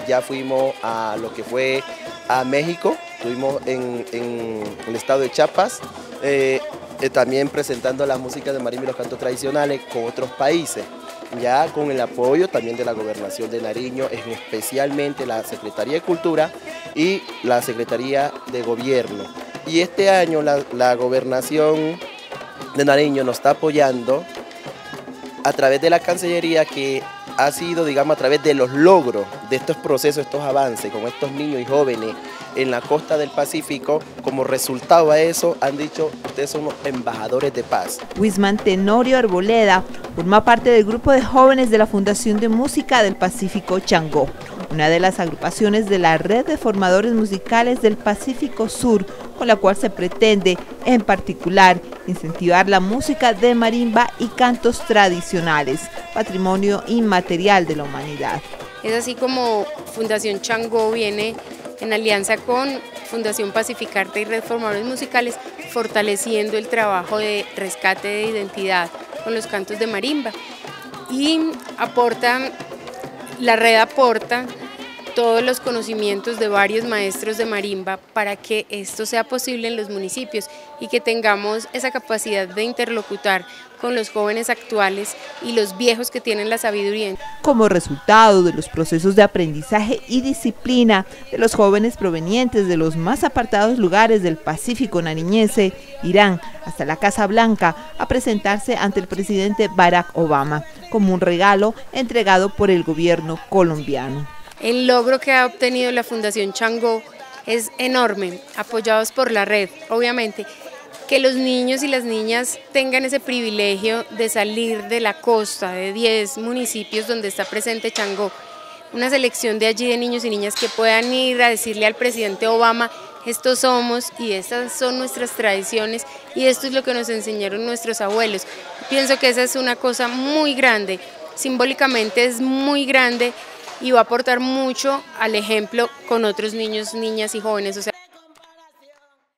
ya fuimos a lo que fue a México, estuvimos en el estado de Chiapas, también presentando la música de marimba y los cantos tradicionales con otros países, ya con el apoyo también de la Gobernación de Nariño, especialmente la Secretaría de Cultura y la Secretaría de Gobierno. Y este año la Gobernación de Nariño nos está apoyando a través de la Cancillería, que ha sido, digamos, a través de los logros de estos procesos, estos avances con estos niños y jóvenes en la costa del Pacífico. Como resultado a eso, han dicho, ustedes son los embajadores de paz. Wisman Tenorio Arboleda forma parte del grupo de jóvenes de la Fundación de Música del Pacífico Changó, una de las agrupaciones de la Red de Formadores Musicales del Pacífico Sur, con la cual se pretende, en particular, incentivar la música de marimba y cantos tradicionales, patrimonio inmaterial de la humanidad. Es así como Fundación Changó viene en alianza con Fundación Pacificarte y Red Formadores Musicales, fortaleciendo el trabajo de rescate de identidad con los cantos de marimba. Y la red aporta todos los conocimientos de varios maestros de marimba para que esto sea posible en los municipios y que tengamos esa capacidad de interlocutar con los jóvenes actuales y los viejos que tienen la sabiduría. Como resultado de los procesos de aprendizaje y disciplina de los jóvenes provenientes de los más apartados lugares del Pacífico nariñense, irán hasta la Casa Blanca a presentarse ante el presidente Barack Obama como un regalo entregado por el gobierno colombiano. El logro que ha obtenido la Fundación Changó es enorme, apoyados por la red, obviamente. Que los niños y las niñas tengan ese privilegio de salir de la costa, de 10 municipios donde está presente Changó, una selección de allí de niños y niñas que puedan ir a decirle al presidente Obama, estos somos y estas son nuestras tradiciones y esto es lo que nos enseñaron nuestros abuelos. Pienso que esa es una cosa muy grande, simbólicamente es muy grande y va a aportar mucho al ejemplo con otros niños, niñas y jóvenes. O sea,